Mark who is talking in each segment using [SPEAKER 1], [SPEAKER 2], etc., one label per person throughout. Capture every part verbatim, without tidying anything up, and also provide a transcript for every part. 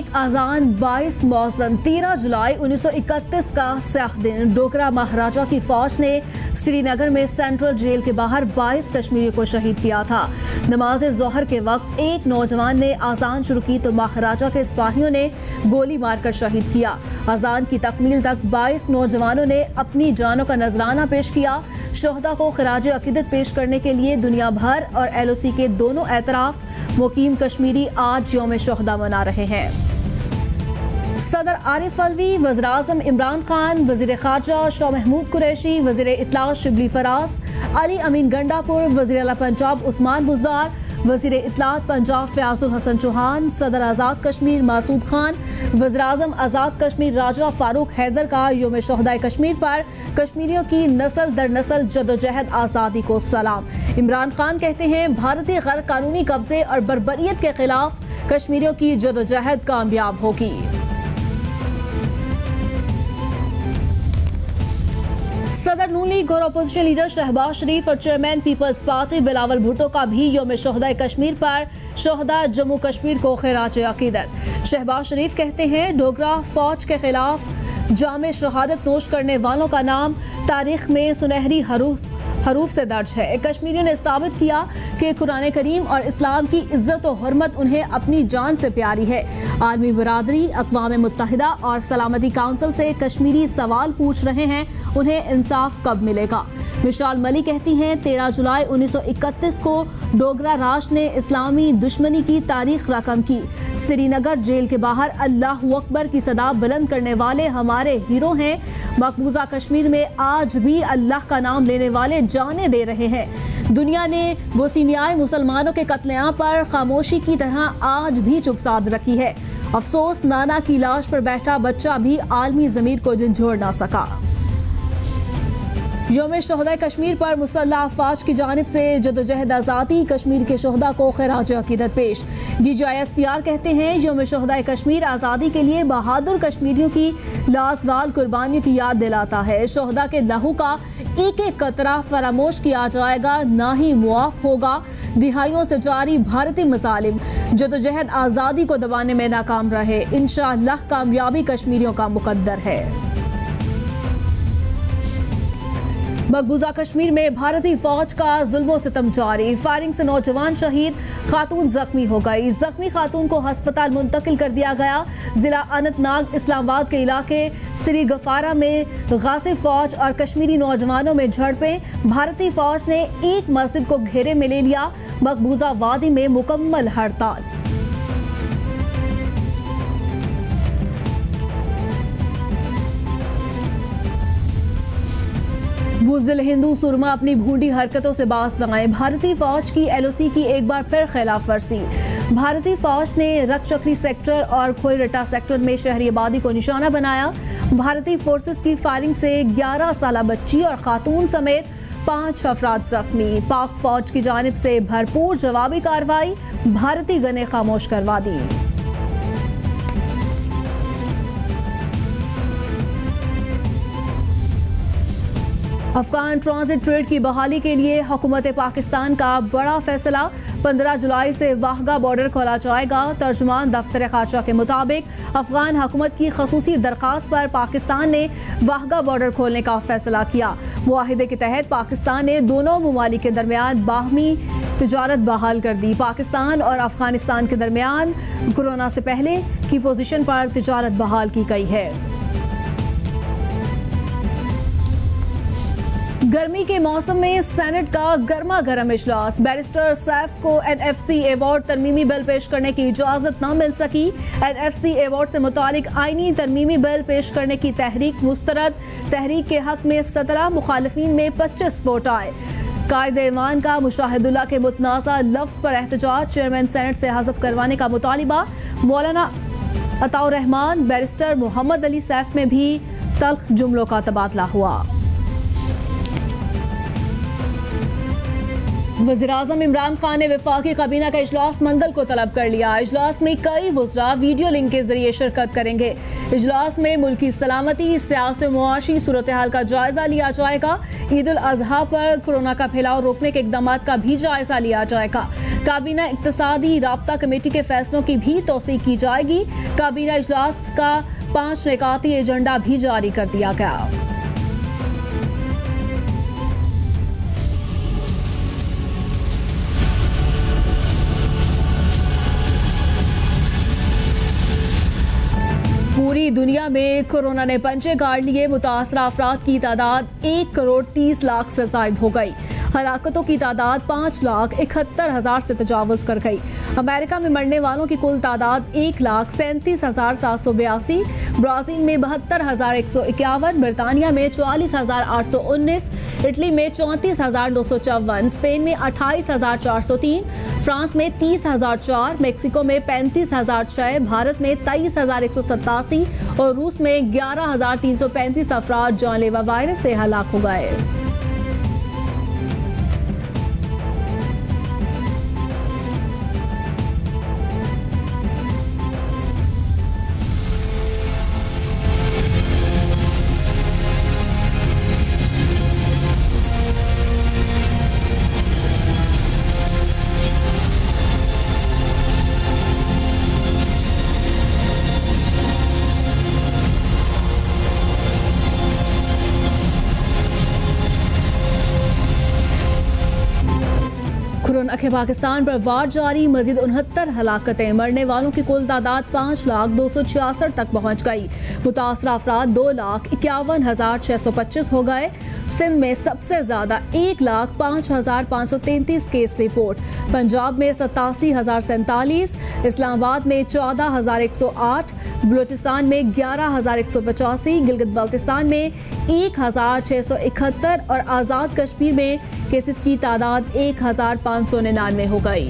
[SPEAKER 1] एक अजान बाईस मौसम तेरह जुलाई उन्नीस सौ इकतीस का स्याह दिन डोगरा महाराजा की फौज ने श्रीनगर में सेंट्रल जेल के बाहर बाईस कश्मीरियों को शहीद किया था। नमाज जोहर के वक्त एक नौजवान ने अजान शुरू की तो महाराजा के सिपाहियों ने गोली मारकर शहीद किया। अजान की तकमील तक बाईस नौजवानों ने अपनी जानों का नजराना पेश किया। शोहदा को खराज अकीदत पेश करने के लिए दुनिया भर और एल ओ सी के दोनों एतराफ मुकीम कश्मीरी आज यौम शोहदा मना रहे हैं। सदर आरिफ अलवी, वज़ीर आज़म इमरान खान, वज़ीर ख़ारजा शाह महमूद कुरैशी, वज़ीर इत्तला शिबली फराज, अली अमीन गंडापुर, वज़ीर आला पंजाब उस्मान बुज़दार, वज़ीर इत्तलात पंजाब फयाजुल हसन चौहान, सदर आज़ाद कश्मीर मासूद खान, वज़ीर आज़म आज़ाद कश्मीर राजा फारूक हैदर का यौम शोहदा कश्मीर पर कश्मीरियों की नस्ल दर नस्ल जदोजहद आज़ादी को सलाम। इमरान खान कहते हैं भारतीय गैर कानूनी कब्जे और बर्बरियत के खिलाफ कश्मीरियों की जदोजहद कामयाब होगी। सदर नून लीग और अपोजिशन लीडर शहबाज शरीफ और चेयरमैन पीपल्स पार्टी बिलावल भुट्टो का भी यौम शोहदा कश्मीर पर शोहदा जम्मू कश्मीर को खिराज अकीदत। शहबाज शरीफ कहते हैं डोगरा फौज के खिलाफ जामे शहादत नोश करने वालों का नाम तारीख में सुनहरी हरूफ हरूफ से दर्ज है। कश्मीरियों ने साबित किया कि कुरान करीम और इस्लाम की इज्जत और हुर्मत उन्हें अपनी जान से प्यारी है। आलमी बरादरी, अक़वाम मुत्तहिदा और सलामती काउंसिल से कश्मीरी सवाल पूछ रहे हैं, उन्हें इंसाफ कब मिलेगा। मिशाल मली कहती हैं तेरह जुलाई उन्नीस सौ इकतीस को डोगरा राज ने इस्लामी दुश्मनी की तारीख रकम की। श्रीनगर जेल के बाहर अल्लाहू अकबर की सदा बुलंद करने वाले हमारे हीरो हैं। मकबूजा कश्मीर में आज भी अल्लाह का नाम लेने वाले जाने दे रहे हैं। दुनिया ने बोस्नियाई मुसलमानों के कत्लेआम पर खामोशी की तरह आज भी चुप साध रखी है। अफसोस नाना की लाश पर बैठा बच्चा भी आलमी ज़मीर को झंझोड़ ना सका। यौम शोहदा कश्मीर पर मुसल्लह अफवाज की जानिब से जदोजहद आज़ादी कश्मीर के शोहदा को खिराज अकीदत पेश। D G I S P R कहते हैं यौम शोहदा कश्मीर आज़ादी के लिए बहादुर कश्मीरियों की लाजवाल कुर्बानियों की याद दिलाता है। शोहदा के लहू का एक एक कतरा फरामोश किया जाएगा, ना ही मुआफ होगा। दिहाइयों से जारी भारतीय मसालिम जदोजहद आज़ादी को दबाने में नाकाम रहे। इंशाअल्लाह कामयाबी कश्मीरियों का मुकद्दर है। मकबूजा कश्मीर में भारतीय फौज का जुल्मो सितम जारी। फायरिंग से नौजवान शहीद, खातून जख्मी हो गई। जख्मी खातून को अस्पताल मुंतकिल कर दिया गया। जिला अनंतनाग इस्लामाबाद के इलाके श्री गफारा में गासिब फौज और कश्मीरी नौजवानों में झड़पें। भारतीय फौज ने एक मस्जिद को घेरे में ले लिया। मकबूजा वादी में मुकम्मल हड़ताल। बुज़दिल हिंदू सुरमा अपनी भूडी हरकतों से बाज लगाए। भारतीय फौज की एल ओ सी की एक बार फिर खिलाफ वर्जी। भारतीय फौज ने रक्चक्री सेक्टर और खोईरटा सेक्टर में शहरी आबादी को निशाना बनाया। भारतीय फोर्सेस की फायरिंग से ग्यारह साल बच्ची और खातून समेत पांच अफराद जख्मी। पाक फौज की जानिब से भरपूर जवाबी कार्रवाई, भारतीय गने खामोश करवा दी। अफगान ट्रांजिट ट्रेड की बहाली के लिए हुकूमत पाकिस्तान का बड़ा फैसला। पंद्रह जुलाई से वाहगा बॉर्डर खोला जाएगा। तर्जुमान दफ्तर खारजा के मुताबिक अफगान हुकूमत की खसूसी दरख्वास्त पर पाकिस्तान ने वाहगा बॉर्डर खोलने का फैसला किया। मुआहिदे के तहत पाकिस्तान ने दोनों ममालिक के दरमियान बाहमी तिजारत बहाल कर दी। पाकिस्तान और अफगानिस्तान के दरमियान कोरोना से पहले की पोजीशन पर तिजारत बहाल की गई है। गर्मी के मौसम में सेनेट का गर्मा गर्म इजलास। बैरिस्टर सैफ को एन एफ सी अवार्ड तरमीमी बिल पेश करने की इजाजत न मिल सकी। एन एफ सी अवार्ड से मुतालिक आईनी तरमीमी बिल पेश करने की तहरीक मुस्तरद। तहरीक के हक में सत्रह मुखालिफिन में पच्चीस वोट आए। कायदे ईमान का मुशाहिदुल्लाह के मुतनाज़ा लफ्ज़ पर एहतजाज। चेयरमैन सेनेट से हज़फ करवाने का मुतालिबा। मौलाना अताउर रहमान, बैरिस्टर मोहम्मद अली सैफ में भी तल्ख जुमलों का तबादला हुआ। वज़ीर-ए-आज़म इमरान खान ने वफाकी काबीना का इजलास मंगल को तलब कर लिया। इजलास में कई वज़रा वीडियो लिंक के जरिए शिरकत करेंगे। इजलास में मुल्की सलामती, सियासी मुआशी सूरत हाल का जायजा लिया जाएगा। ईद उल अजहा पर कोरोना का फैलाव रोकने के इकदाम का भी जायजा लिया जाएगा। काबीना इक्तिसादी राब्ता कमेटी के फैसलों की भी तौसीक की जाएगी। काबीना इजलास का पांच निकाती एजेंडा भी जारी कर दिया गया। पूरी दुनिया में कोरोना ने पंजे गाड़ लिए। मुतासरा अफराद की तादाद एक करोड़ तीस लाख से जायद हो गई। हलाकतों की तादाद पाँच लाख इकहत्तर हजार से तजावुज कर गई। अमेरिका में मरने वालों की कुल तादाद एक लाख सैंतीस हजार सात सौ बयासी, ब्राजील में बहत्तर हजार एक सौ इक्यावन, बरतानिया में चौवालीस हजार आठ सौ उन्नीस, इटली में चौंतीस हजार नौ सौ चौवन, स्पेन में अट्ठाईस हजार चार सौ तीन, फ्रांस में तीस हजार चार, मेक्सिको में पैंतीस हजार छह, भारत में तेईस हजार एक सौ सतासी और रूस में ग्यारह हजार तीन सौ पैंतीस अफराद जानलेवा वायरस से हलाक हो गए। कोरोना के पाकिस्तान पर वार जारी, मजीद उनहत्तर हलाकतें, मरने वालों की कुल तादाद पाँच लाख दो सौ छियासठ तक पहुँच गई। मुतासरा अफराद दो लाख इक्यावन हजार छः सौ पच्चीस हो गए। सिंध में सबसे ज्यादा एक लाख पाँच हजार पाँच सौ तैंतीस केस रिपोर्ट, पंजाब में सतासी हजार सैंतालीस, इस्लामाबाद में चौदह हजार एक सौ आठ, बलूचिस्तान में ग्यारह हजार एक सौ पचासी, गिलगित बल्तिस्तान में एक हजार छः सौ इकहत्तर और आज़ाद कश्मीर में केसेस की तादाद एक हजार पाँच सौ निन्यानवे हो गई।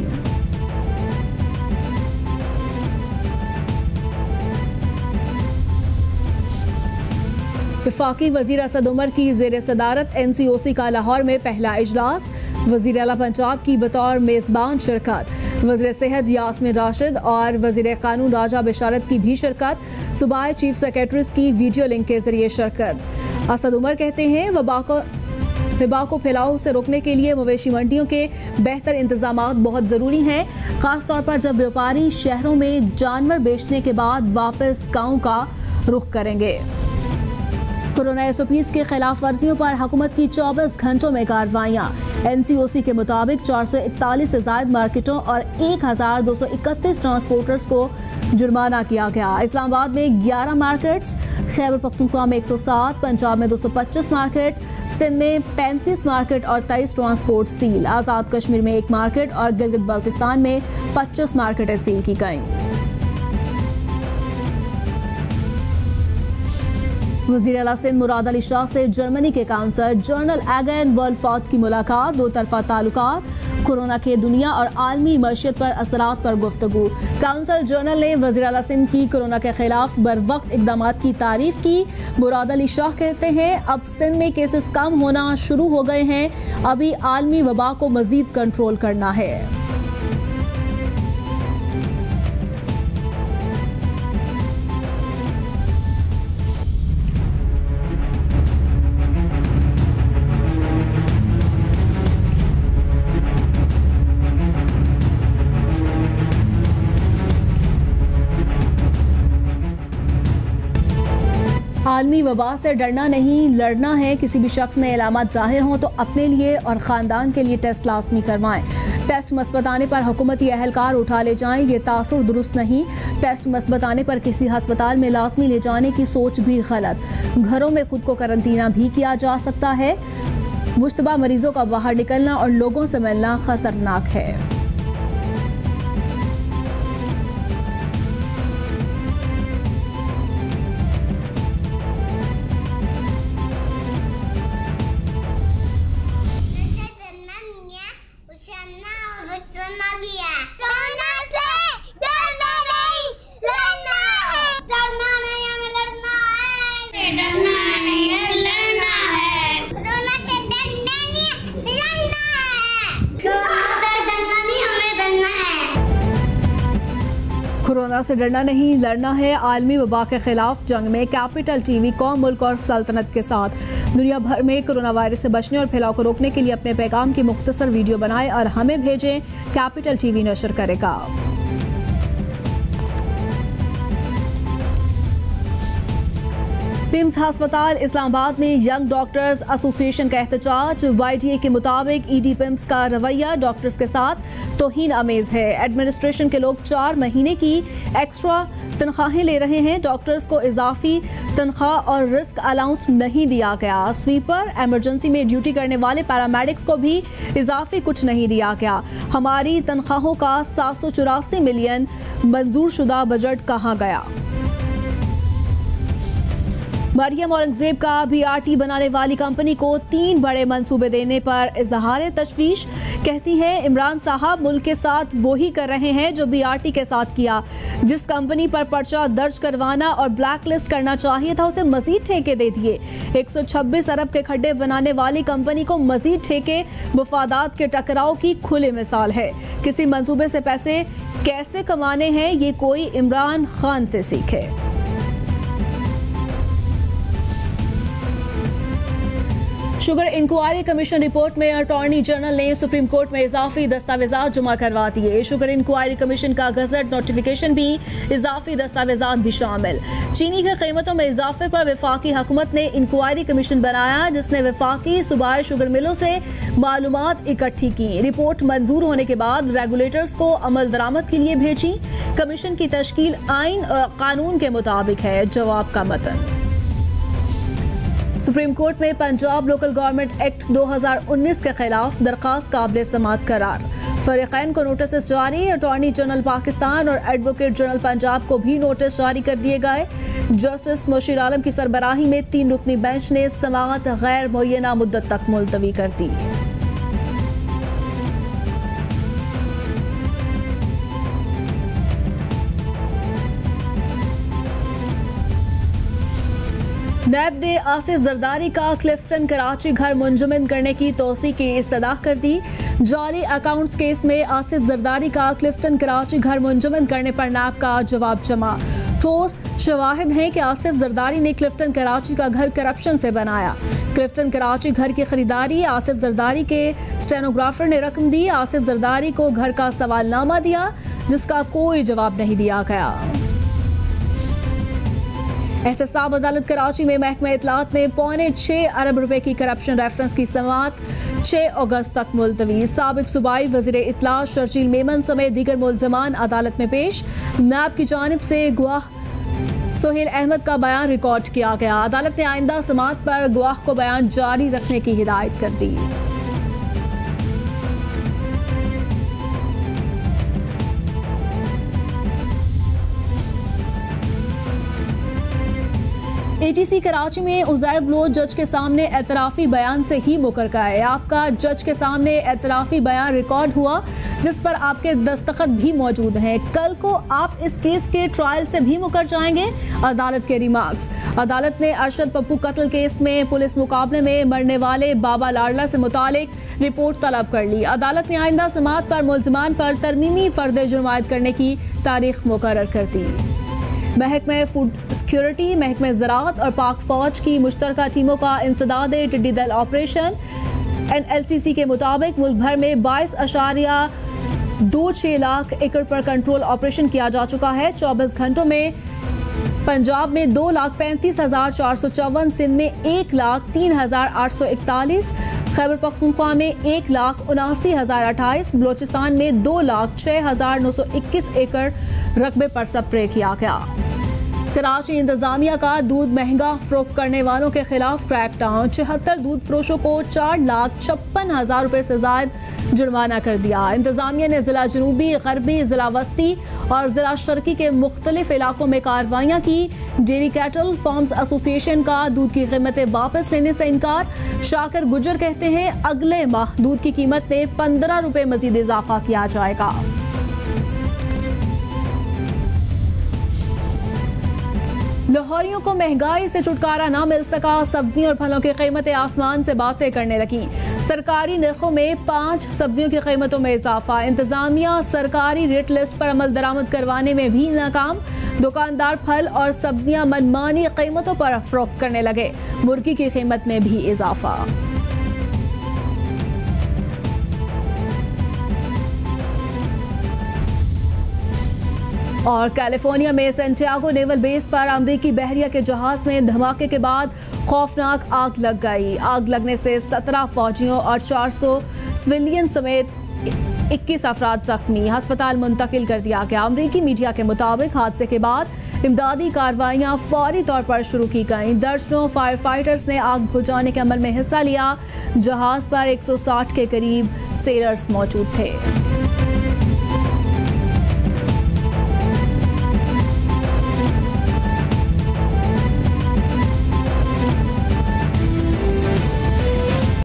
[SPEAKER 1] वफाकी वजीर असद उमर की ज़ेर सदारत एन सी ओ सी का लाहौर में पहला इजलास, वजीर आला पंजाब की बतौर मेज़बान शिरकत, वज़ीर सेहत यास्मीन राशिद और वज़ीर कानून राजा बिशारत की भी शिरकत, सूबाई चीफ सेक्रेटरीज की वीडियो लिंक के जरिए शिरकत। असद उमर कहते हैं वबा को वबा को फैलाव से रोकने के लिए मवेशी मंडियों के बेहतर इंतजाम बहुत ज़रूरी हैं, खासतौर पर जब व्यापारी शहरों में जानवर बेचने के बाद वापस गाँव का रुख करेंगे। कोरोना एस ओ पीज़ के खिलाफ वर्जियों पर हुकूमत की चौबीस घंटों में कार्रवाइयाँ, एन सी ओ सी के मुताबिक चार सौ इकतालीस से जायद मार्केटों और एक हजार दो सौ इकतीस ट्रांसपोर्टर्स को जुर्माना किया गया। इस्लामाबाद में ग्यारह मार्केट्स, खैबर पख्तूनख्वा में एक सौ सात, पंजाब में दो सौ पच्चीस मार्केट, सिंध में पैंतीस मार्केट और तेईस ट्रांसपोर्ट सील, आज़ाद कश्मीर में एक मार्केट और गिलगित बल्तिस्तान में पच्चीस मार्केटें सील की गईं। वज़ीर आला सिंध मुराद अली शाह से जर्मनी के काउंसलर जनरल एगन वोल्फार्थ की मुलाकात, दो तरफा ताल्लुकात, कोरोना के दुनिया और आलमी मईशत पर असरात पर गुफ्तगू। काउंसल जनरल ने वज़ीर आला सिंध की कोरोना के खिलाफ बर वक्त इकदाम की तारीफ की। मुराद अली शाह कहते हैं अब सिंध में केसेस कम होना शुरू हो गए हैं, अभी आलमी वबा को मजीद कंट्रोल करना है। आलमी वबा से डरना नहीं, लड़ना है। किसी भी शख्स में अलामत जाहिर हों तो अपने लिए और ख़ानदान के लिए टेस्ट लाजमी करवाएं। टेस्ट मस्बत आने पर हुकूमती अहलकार उठा ले जाएं, ये तासुर दुरुस्त नहीं। टेस्ट मस्बत आने पर किसी हस्पताल में लाजमी ले जाने की सोच भी गलत। घरों में खुद को करंतना भी किया जा सकता है। मुश्तबा मरीजों का बाहर निकलना और लोगों से मिलना खतरनाक है।
[SPEAKER 2] डरना नहीं, लड़ना है।
[SPEAKER 1] कोरोना से डरना नहीं, लड़ना है। आलमी वबा के खिलाफ जंग में कैपिटल टीवी कौम, मुल्क और सल्तनत के साथ। दुनिया भर में कोरोना वायरस से बचने और फैलाव को रोकने के लिए अपने पैगाम की मुख्तसर वीडियो बनाएं और हमें भेजें। कैपिटल टीवी नशर करेगा। पिम्स अस्पताल इस्लामाबाद में यंग डॉक्टर्स एसोसिएशन का एहतजाज। वाईडीए के मुताबिक ईडी पिम्स का रवैया डॉक्टर्स के साथ तौहीन अमेज है। एडमिनिस्ट्रेशन के लोग चार महीने की एक्स्ट्रा तनख्वाहें ले रहे हैं। डॉक्टर्स को इजाफी तनख्वाह और रिस्क अलाउंस नहीं दिया गया। स्वीपर, इमरजेंसी में ड्यूटी करने वाले पैरामेडिक्स को भी इजाफी कुछ नहीं दिया गया। हमारी तनख्वाहों का सात सौ चौरासी मिलियन मंजूर शुदा बजट कहाँ गया? मरियम औरंगजेब का बीआरटी बनाने वाली कंपनी को तीन बड़े मंसूबे देने पर इजहार तशवीश। कहती है इमरान साहब मुल्क के साथ वही कर रहे हैं जो बीआरटी के साथ किया। जिस कंपनी पर पर्चा दर्ज करवाना और ब्लैक लिस्ट करना चाहिए था उसे मजीद ठेके दे दिए। एक सौ छब्बीस अरब के खड्डे बनाने वाली कंपनी को मजीद ठेके मफादात के टकराव की खुली मिसाल है। किसी मंसूबे से पैसे कैसे कमाने हैं ये कोई इमरान खान से सीखे। शुगर इंक्वायरी कमीशन रिपोर्ट में अटॉर्नी जनरल ने सुप्रीम कोर्ट में इजाफी दस्तावेजात जमा करवा दिए। शुगर इंक्वायरी कमीशन का गजट नोटिफिकेशन भी इजाफी दस्तावेजात भी शामिल। चीनी की कीमतों में इजाफे पर वफाकी हुकूमत ने इंक्वायरी कमीशन बनाया जिसने वफाकी सूबाई शुगर मिलों से मालूमात इकट्ठी की। रिपोर्ट मंजूर होने के बाद रेगुलेटर्स को अमल दरामद के लिए भेजी। कमीशन की तश्कील आइन और कानून के मुताबिक है। जवाब का मतन। सुप्रीम कोर्ट में पंजाब लोकल गवर्नमेंट एक्ट दो हज़ार उन्नीस के खिलाफ दरखास्त काबिल समाअत करार। फरीकैन को नोटिस जारी। अटॉर्नी जनरल पाकिस्तान और एडवोकेट जनरल पंजाब को भी नोटिस जारी कर दिए गए। जस्टिस मुशीर आलम की सरबराही में तीन रुकनी बेंच ने समाअत गैर मुय्यना मुद्दत तक मुलतवी कर दी। नैब ने आसिफ जरदारी का क्लिफ्टन कराची घर मुंजमद करने की तौसी की इस्तदा कर दी। जाली अकाउंट्स केस में आसिफ जरदारी का क्लिफ्टन कराची घर मुंजमद करने पर नैब का जवाब जमा। ठोस शवाहिद हैं कि आसिफ जरदारी ने क्लिफ्टन कराची का घर करप्शन से बनाया। क्लिफ्टन कराची घर की खरीदारी आसिफ जरदारी के स्टेनोग्राफर ने रकम दी। आसिफ जरदारी को घर का सवालनामा दिया जिसका कोई जवाब नहीं दिया गया। एहतसाब अदालत कराची में महकमा इतलात में पौने छह अरब रुपए की करप्शन रेफरेंस की समाअत छह अगस्त तक मुलतवी। साबिक सूबाई वजीर इतलात शर्जील मेमन समेत दीगर मुल्ज़मान अदालत में पेश। नैब की जानिब से गवाह सोहेल अहमद का बयान रिकॉर्ड किया गया। अदालत ने आइंदा समाअत पर गवाह को बयान जारी रखने की हिदायत कर दी। एटीसी कराची में उज़ैर बलोच जज के सामने एतराफ़ी बयान से ही मुकर गए। आपका जज के सामने एतराफ़ी बयान रिकॉर्ड हुआ जिस पर आपके दस्तखत भी मौजूद हैं। कल को आप इस केस के ट्रायल से भी मुकर जाएंगे। अदालत के रिमार्क्स। अदालत ने अरशद पप्पू कत्ल केस में पुलिस मुकाबले में मरने वाले बाबा लाडला से मुतालिक रिपोर्ट तलब कर ली। अदालत ने आइंदा समाअत पर मुल्ज़िमान पर तरमीमी फर्द जुर्म आयद करने की तारीख मुकर्रर कर दी। महकमा फूड सिक्योरिटी, महकमा ज़राअत और पाक फौज की मुश्तरका टीमों का इंसदाद टिड्डी दल operation. N L C C के मुताबिक मुल्क भर में बाईस अशारिया दो छः लाख एकड़ पर कंट्रोल ऑपरेशन किया जा चुका है। चौबीस घंटों में पंजाब में दो लाख पैंतीस हजार चार सौ चौवन, सिंध में एक लाख तीन हजार आठ सौ इकतालीस, खैबर पख्तूनख्वा में एक लाख उनासी हजार अट्ठाईस, बलोचिस्तान में दो लाख छः हजार नौ सौ इक्कीस एकड़ रकबे पर स्प्रे किया गया। कराची इंतजामिया का दूध महंगा फरोख्त करने वालों के खिलाफ क्रैकडाउन। छिहत्तर दूध फरोशों को चार लाख छप्पन हजार रुपये से ज्यादा जुर्माना कर दिया। इंतजामिया ने जिला जनूबी, गरबी, जिला वस्ती और जिला शर्की के मुख्तलिफ इलाकों में कार्रवाइयाँ की। डेयरी कैटल फार्म्स एसोसिएशन का दूध की कीमतें वापस लेने से इनकार। शाकिर गुजर कहते हैं अगले माह दूध की कीमत में पंद्रह रुपये मजीद इजाफा किया जाएगा। लाहौरियों को महंगाई से छुटकारा ना मिल सका। सब्जियों और फलों की कीमतें आसमान से बातें करने लगी। सरकारी नरखों में पांच सब्जियों की कीमतों में इजाफा। इंतजामिया सरकारी रेट लिस्ट पर अमल दरामद करवाने में भी नाकाम। दुकानदार फल और सब्जियां मनमानी कीमतों पर फरोख्त करने लगे। मुर्गी की कीमत में भी इजाफा। और कैलिफोर्निया में सैंटियागो नेवल बेस पर अमेरिकी बहरिया के जहाज में धमाके के बाद खौफनाक आग लग गई। आग लगने से सत्रह फौजियों और चार सौ सिविलियन समेत इक्कीस अफराद जख्मी, अस्पताल मुंतकिल कर दिया गया। अमेरिकी मीडिया के मुताबिक हादसे के बाद इमदादी कार्रवाइयां फौरी तौर पर शुरू की गईं। दर्जनों फायर फाइटर्स ने आग बुझाने के अमल में हिस्सा लिया। जहाज पर एक सौ साठ के करीब सेलर्स मौजूद थे।